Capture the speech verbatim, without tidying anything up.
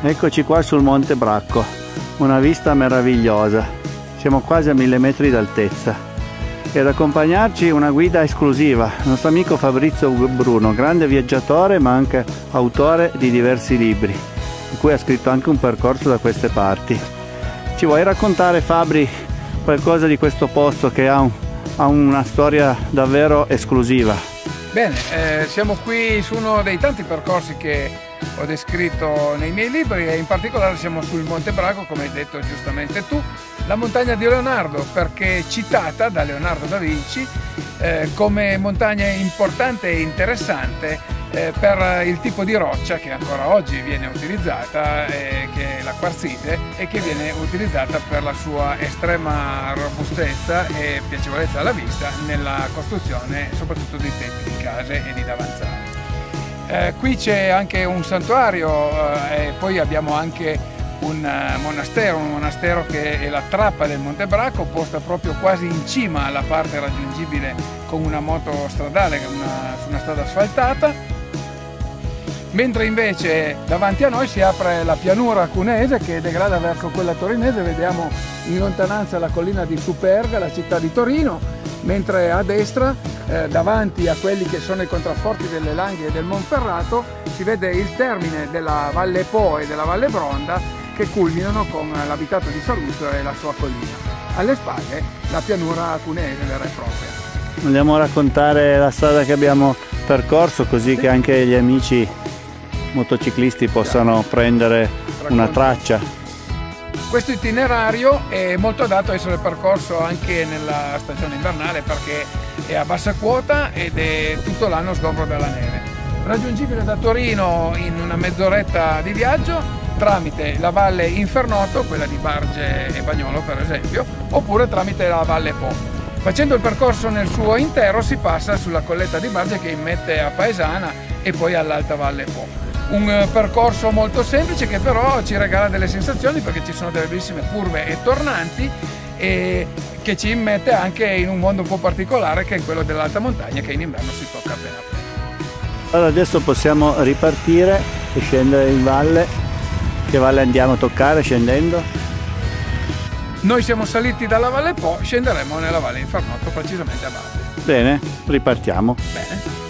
Eccoci qua sul Monte Bracco, una vista meravigliosa, siamo quasi a mille metri d'altezza e ad accompagnarci una guida esclusiva, il nostro amico Fabrizio Bruno, grande viaggiatore ma anche autore di diversi libri, di cui ha scritto anche un percorso da queste parti. Ci vuoi raccontare, Fabri, qualcosa di questo posto che ha, un, ha una storia davvero esclusiva? Bene, eh, siamo qui su uno dei tanti percorsi che ho descritto nei miei libri e in particolare siamo sul Monte Bracco, come hai detto giustamente tu, la montagna di Leonardo, perché citata da Leonardo da Vinci eh, come montagna importante e interessante eh, per il tipo di roccia che ancora oggi viene utilizzata, eh, che è la quarzite, e che viene utilizzata per la sua estrema robustezza e piacevolezza alla vista nella costruzione soprattutto di tetti di case e di davanzali. Eh, qui c'è anche un santuario eh, e poi abbiamo anche un uh, monastero, un monastero che è la trappa del Monte Bracco, posta proprio quasi in cima alla parte raggiungibile con una moto stradale, una, su una strada asfaltata, mentre invece davanti a noi si apre la pianura cunese che degrada verso quella torinese. Vediamo in lontananza la collina di Superga, la città di Torino, mentre a destra, eh, davanti a quelli che sono i contrafforti delle Langhe e del Monferrato, si vede il termine della Valle Po e della Valle Bronda che culminano con l'abitato di Saluzzo e la sua collina. Alle spalle la pianura cunese vera e propria. Andiamo a raccontare la strada che abbiamo percorso, così sì, che anche gli amici motociclisti possano sì, prendere una traccia. Questo itinerario è molto adatto a essere percorso anche nella stagione invernale perché è a bassa quota ed è tutto l'anno sgombro dalla neve. Raggiungibile da Torino in una mezz'oretta di viaggio tramite la Valle Infernoto, quella di Barge e Bagnolo per esempio, oppure tramite la Valle Po. Facendo il percorso nel suo intero si passa sulla colletta di Barge che immette a Paesana e poi all'Alta Valle Po. Un percorso molto semplice che però ci regala delle sensazioni perché ci sono delle bellissime curve e tornanti e che ci immette anche in un mondo un po' particolare che è quello dell'alta montagna, che in inverno si tocca appena appena. Allora adesso possiamo ripartire e scendere in valle. Che valle andiamo a toccare scendendo? Noi siamo saliti dalla Valle Po, scenderemo nella Valle Infernoto, precisamente a Barge. Bene, ripartiamo. Bene.